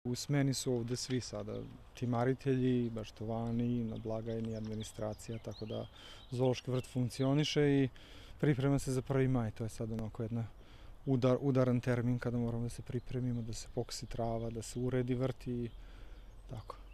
U smeni su ovde svi sada, timaritelji, baštovani, na blagajni, administracija, tako da zoološki vrt funkcioniše i priprema se za 1. maj. To je sad onako jedna udaran termin kada moramo da se pripremimo, da se pokosi trava, da se uredi vrt i tako.